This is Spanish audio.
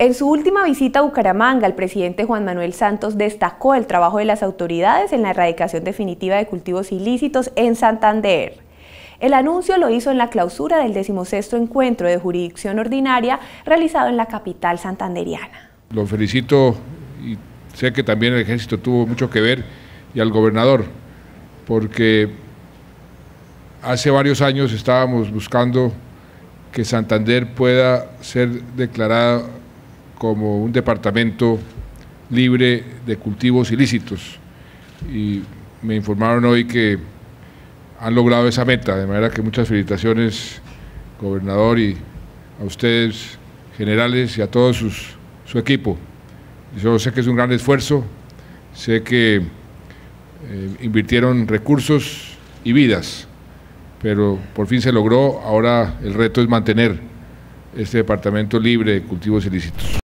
En su última visita a Bucaramanga, el presidente Juan Manuel Santos destacó el trabajo de las autoridades en la erradicación definitiva de cultivos ilícitos en Santander. El anuncio lo hizo en la clausura del 16º encuentro de jurisdicción ordinaria realizado en la capital santanderiana. Lo felicito y sé que también el ejército tuvo mucho que ver, y al gobernador, porque hace varios años estábamos buscando que Santander pueda ser declarada como un departamento libre de cultivos ilícitos, y me informaron hoy que han logrado esa meta, de manera que muchas felicitaciones, gobernador, y a ustedes, generales, y a todo su equipo. Yo sé que es un gran esfuerzo, sé que invirtieron recursos y vidas, pero por fin se logró. Ahora el reto es mantener este departamento libre de cultivos ilícitos.